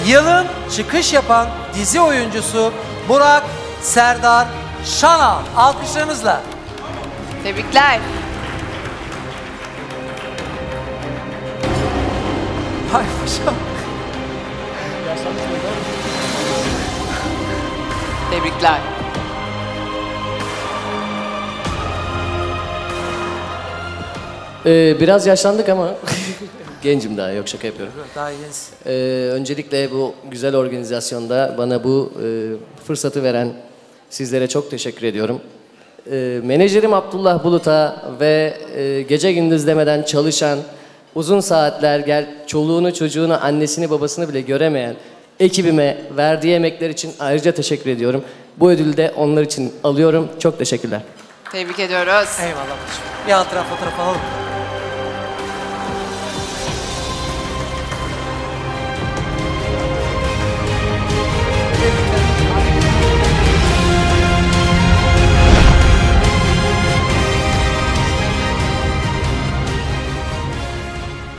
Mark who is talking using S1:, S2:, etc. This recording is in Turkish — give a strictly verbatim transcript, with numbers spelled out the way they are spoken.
S1: yılın çıkış yapan dizi oyuncusu Burak Serdar Şanal. Alkışlarınızla.
S2: Tebrikler.
S1: Hay paşam.
S2: Tebrikler.
S3: Ee, biraz yaşlandık ama gencim daha, yok şaka yapıyorum.
S1: Daha iyiyiz.
S3: Ee, öncelikle bu güzel organizasyonda bana bu e, fırsatı veren sizlere çok teşekkür ediyorum. Ee, menajerim Abdullah Bulut'a ve e, gece gündüz demeden çalışan, uzun saatler gel çoluğunu çocuğunu annesini babasını bile göremeyen ekibime verdiği emekler için ayrıca teşekkür ediyorum. Bu ödülü de onlar için alıyorum. Çok teşekkürler.
S2: Tebrik ediyoruz.
S1: Eyvallah paşam. Bir hatıra fotoğraf alalım.